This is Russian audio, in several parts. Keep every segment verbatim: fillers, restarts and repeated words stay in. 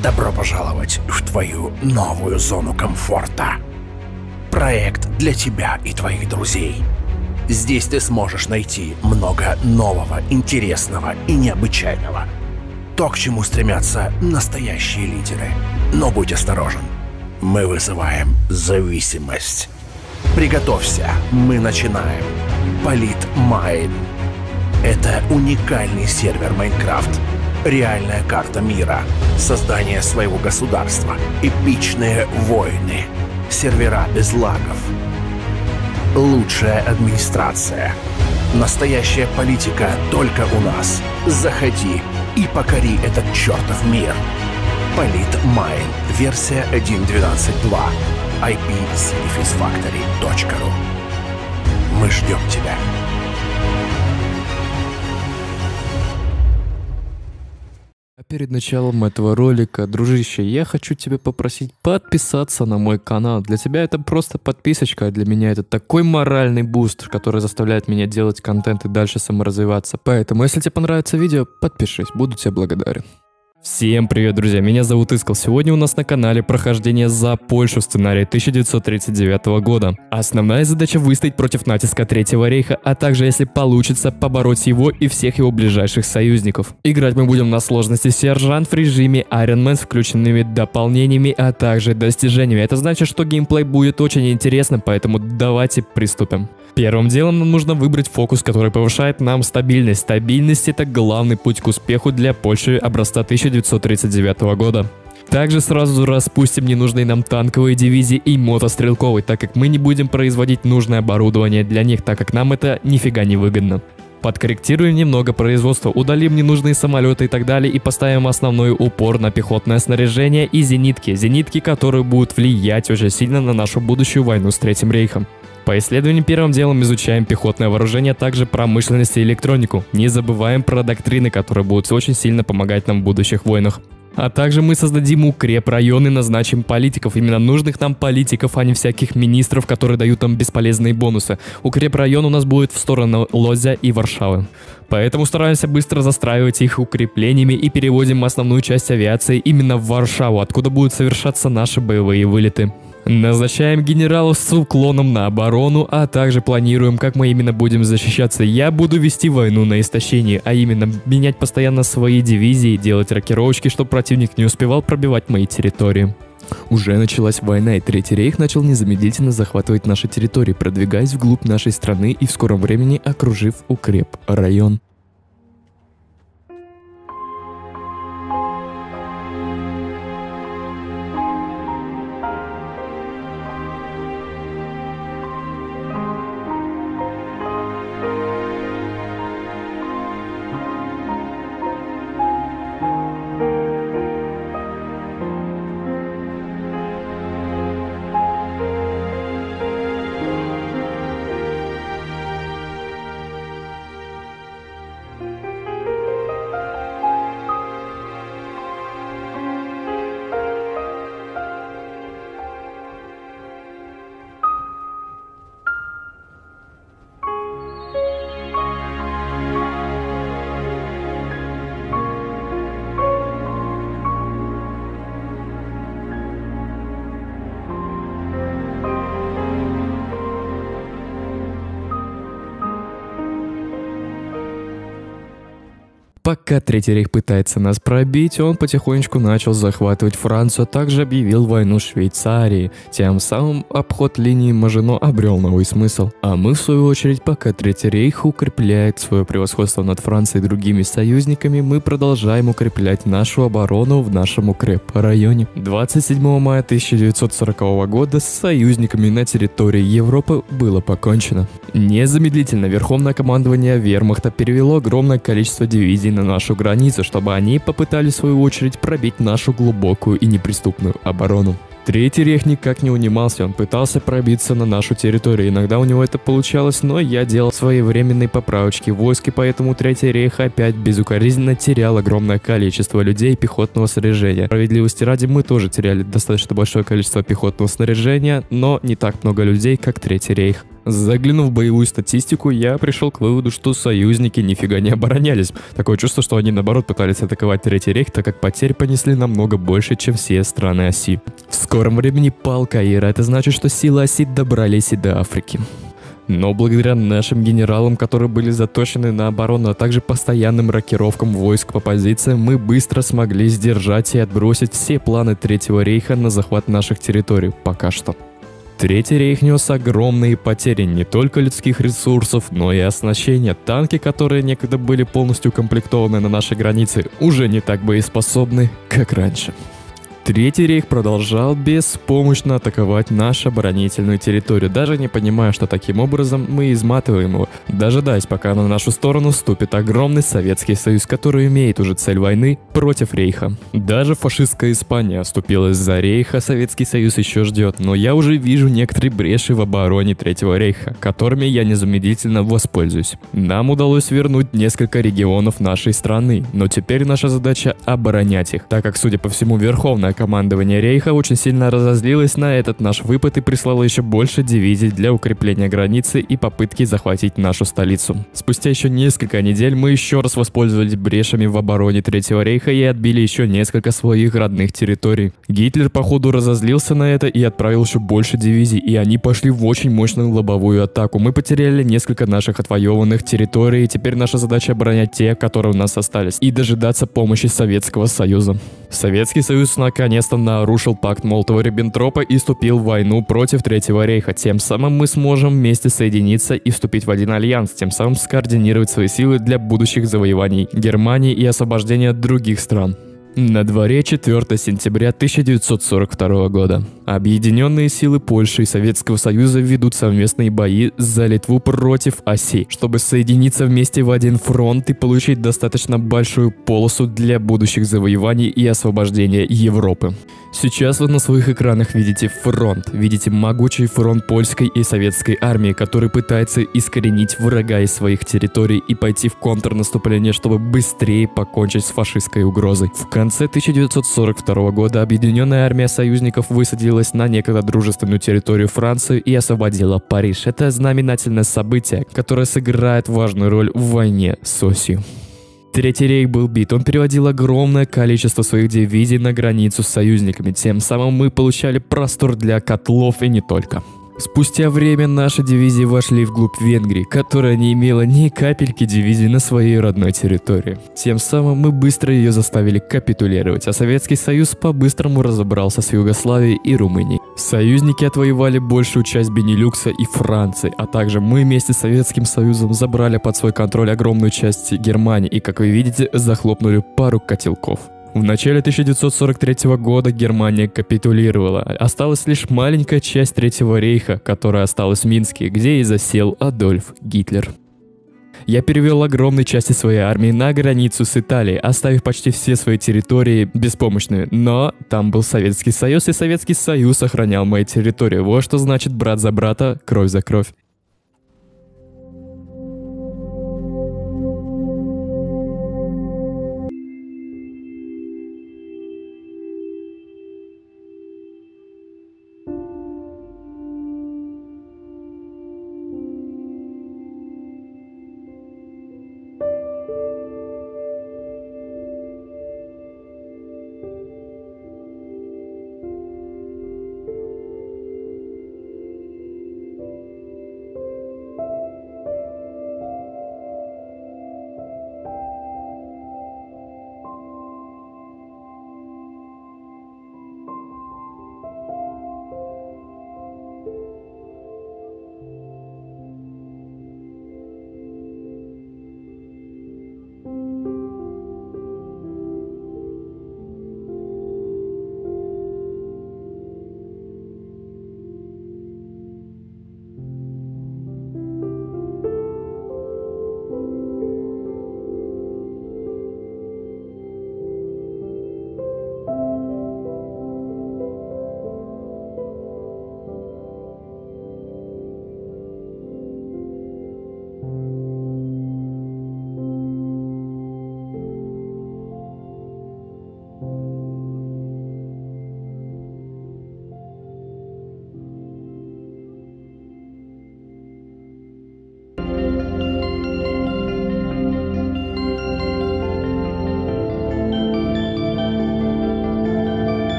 Добро пожаловать в твою новую зону комфорта. Проект для тебя и твоих друзей. Здесь ты сможешь найти много нового, интересного и необычайного. То, к чему стремятся настоящие лидеры. Но будь осторожен. Мы вызываем зависимость. Приготовься, мы начинаем. Политмайн. Это уникальный сервер Майнкрафт. Реальная карта мира. Создание своего государства. Эпичные войны. Сервера без лагов. Лучшая администрация. Настоящая политика только у нас. Заходи и покори этот чертов мир. Политмайн. Версия один точка двенадцать точка два. ай пи сидифизфактори точка ру. Мы ждем тебя. Перед началом этого ролика, дружище, я хочу тебя попросить подписаться на мой канал. Для тебя это просто подписочка, а для меня это такой моральный буст, который заставляет меня делать контент и дальше саморазвиваться. Поэтому, если тебе понравится видео, подпишись, буду тебе благодарен. Всем привет, друзья, меня зовут Искал. Сегодня у нас на канале прохождение за Польшу в сценарии тысяча девятьсот тридцать девятого года. Основная задача выстоять против натиска Третьего рейха, а также, если получится, побороть его и всех его ближайших союзников. Играть мы будем на сложности Сержант в режиме Iron Man с включенными дополнениями, а также достижениями. Это значит, что геймплей будет очень интересным, поэтому давайте приступим. Первым делом нам нужно выбрать фокус, который повышает нам стабильность. Стабильность — это главный путь к успеху для Польши образца тысяча девятьсот тридцать девятого года. Также сразу распустим ненужные нам танковые дивизии и мотострелковые, так как мы не будем производить нужное оборудование для них, так как нам это нифига не выгодно. Подкорректируем немного производства, удалим ненужные самолеты и так далее и поставим основной упор на пехотное снаряжение и зенитки. Зенитки, которые будут влиять очень сильно на нашу будущую войну с Третьим рейхом. По исследованию первым делом изучаем пехотное вооружение, а также промышленность и электронику. Не забываем про доктрины, которые будут очень сильно помогать нам в будущих войнах. А также мы создадим укрепрайоны, назначим политиков, именно нужных нам политиков, а не всяких министров, которые дают нам бесполезные бонусы. Укрепрайон у нас будет в сторону Лодзя и Варшавы. Поэтому стараемся быстро застраивать их укреплениями и переводим основную часть авиации именно в Варшаву, откуда будут совершаться наши боевые вылеты. Назначаем генералов с уклоном на оборону, а также планируем, как мы именно будем защищаться. Я буду вести войну на истощение, а именно менять постоянно свои дивизии, делать рокировочки, чтобы противник не успевал пробивать мои территории. Уже началась война, и Третий рейх начал незамедлительно захватывать наши территории, продвигаясь вглубь нашей страны и в скором времени окружив укрепрайон. Пока Третий рейх пытается нас пробить, он потихонечку начал захватывать Францию, а также объявил войну Швейцарии. Тем самым обход линии Мажино обрел новый смысл. А мы, в свою очередь, пока Третий рейх укрепляет свое превосходство над Францией и другими союзниками, мы продолжаем укреплять нашу оборону в нашем укрепрайоне. двадцать седьмого мая тысяча девятьсот сорокового года с союзниками на территории Европы было покончено. Незамедлительно Верховное командование Вермахта перевело огромное количество дивизий на нашу границу, чтобы они попытались в свою очередь пробить нашу глубокую и неприступную оборону. Третий рейх никак не унимался, он пытался пробиться на нашу территорию, иногда у него это получалось, но я делал своевременные поправочки войск, и поэтому Третий рейх опять безукоризненно терял огромное количество людей и пехотного снаряжения. Справедливости ради, мы тоже теряли достаточно большое количество пехотного снаряжения, но не так много людей, как Третий рейх. Заглянув в боевую статистику, я пришел к выводу, что союзники нифига не оборонялись. Такое чувство, что они наоборот пытались атаковать Третий рейх, так как потерь понесли намного больше, чем все страны оси. В скором времени пал Каир, а это значит, что силы оси добрались и до Африки. Но благодаря нашим генералам, которые были заточены на оборону, а также постоянным рокировкам войск по позициям, мы быстро смогли сдержать и отбросить все планы Третьего рейха на захват наших территорий, пока что. Третий рейх нес огромные потери не только людских ресурсов, но и оснащения. Танки, которые некогда были полностью укомплектованы на нашей границе, уже не так боеспособны, как раньше. Третий рейх продолжал беспомощно атаковать нашу оборонительную территорию, даже не понимая, что таким образом мы изматываем его, дожидаясь, пока на нашу сторону вступит огромный Советский Союз, который имеет уже цель войны против рейха. Даже фашистская Испания вступилась за рейха, Советский Союз еще ждет, но я уже вижу некоторые бреши в обороне Третьего рейха, которыми я незамедлительно воспользуюсь. Нам удалось вернуть несколько регионов нашей страны, но теперь наша задача оборонять их, так как, судя по всему, Верховная командование рейха очень сильно разозлилось на этот наш выпад и прислало еще больше дивизий для укрепления границы и попытки захватить нашу столицу. Спустя еще несколько недель мы еще раз воспользовались брешами в обороне Третьего рейха и отбили еще несколько своих родных территорий. Гитлер, походу, разозлился на это и отправил еще больше дивизий, и они пошли в очень мощную лобовую атаку. Мы потеряли несколько наших отвоеванных территорий, и теперь наша задача оборонять те, которые у нас остались, и дожидаться помощи Советского Союза. Советский Союз наконец-то нарушил пакт Молотова-Риббентропа и вступил в войну против Третьего рейха. Тем самым мы сможем вместе соединиться и вступить в один альянс, тем самым скоординировать свои силы для будущих завоеваний Германии и освобождения других стран. На дворе четвёртого сентября тысяча девятьсот сорок второго года. Объединенные силы Польши и Советского Союза ведут совместные бои за Литву против оси, чтобы соединиться вместе в один фронт и получить достаточно большую полосу для будущих завоеваний и освобождения Европы. Сейчас вы на своих экранах видите фронт, видите могучий фронт польской и советской армии, который пытается искоренить врага из своих территорий и пойти в контрнаступление, чтобы быстрее покончить с фашистской угрозой. В конце тысяча девятьсот сорок второго года объединенная армия союзников высадилась на некогда дружественную территорию Франции и освободила Париж. Это знаменательное событие, которое сыграет важную роль в войне с осью. Третий рейх был бит, он переводил огромное количество своих дивизий на границу с союзниками, тем самым мы получали простор для котлов и не только. Спустя время наши дивизии вошли вглубь Венгрии, которая не имела ни капельки дивизий на своей родной территории. Тем самым мы быстро ее заставили капитулировать, а Советский Союз по-быстрому разобрался с Югославией и Румынией. Союзники отвоевали большую часть Бенилюкса и Франции, а также мы вместе с Советским Союзом забрали под свой контроль огромную часть Германии и, как вы видите, захлопнули пару котелков. В начале тысяча девятьсот сорок третьего года Германия капитулировала. Осталась лишь маленькая часть Третьего рейха, которая осталась в Минске, где и засел Адольф Гитлер. Я перевел огромные части своей армии на границу с Италией, оставив почти все свои территории беспомощными. Но там был Советский Союз, и Советский Союз охранял мои территории. Вот что значит брат за брата, кровь за кровь.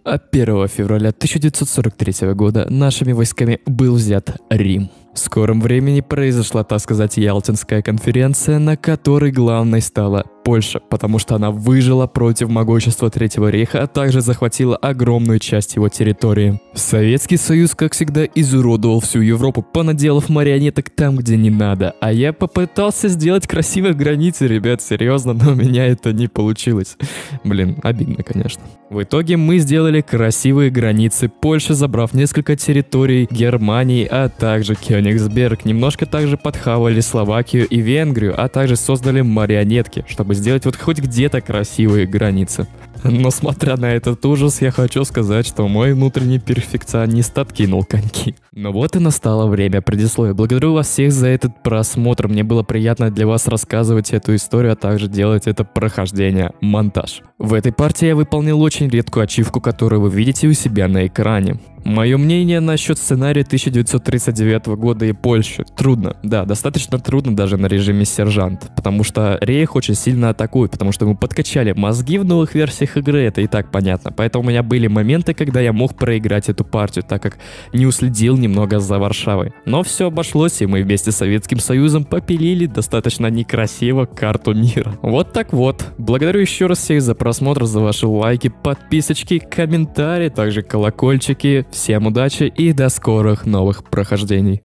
А первого февраля тысяча девятьсот сорок третьего года нашими войсками был взят Рим. В скором времени произошла, так сказать, Ялтинская конференция, на которой главной стала Польша, потому что она выжила против могущества Третьего рейха, а также захватила огромную часть его территории. Советский Союз, как всегда, изуродовал всю Европу, понаделав марионеток там, где не надо. А я попытался сделать красивые границы, ребят, серьезно, но у меня это не получилось. Блин, обидно, конечно. В итоге мы сделали красивые границы Польши, забрав несколько территорий Германии, а также Кёнигсберг. Немножко также подхавали Словакию и Венгрию, а также создали марионетки, чтобы сделать вот хоть где-то красивые границы. Но смотря на этот ужас, я хочу сказать, что мой внутренний перфекционист откинул коньки. Ну вот и настало время предисловия. Благодарю вас всех за этот просмотр. Мне было приятно для вас рассказывать эту историю, а также делать это прохождение, монтаж. В этой партии я выполнил очень редкую ачивку, которую вы видите у себя на экране. Мое мнение насчет сценария тысяча девятьсот тридцать девятого года и Польши. Трудно, да, достаточно трудно даже на режиме сержант, потому что Рейх очень сильно атакует, потому что мы подкачали мозги в новых версиях игры, это и так понятно. Поэтому у меня были моменты, когда я мог проиграть эту партию, так как не уследил немного за Варшавой. Но все обошлось, и мы вместе с Советским Союзом попилили достаточно некрасиво карту мира. Вот так вот. Благодарю еще раз всех за просмотр, за ваши лайки, подписочки, комментарии, также колокольчики. Всем удачи и до скорых новых прохождений.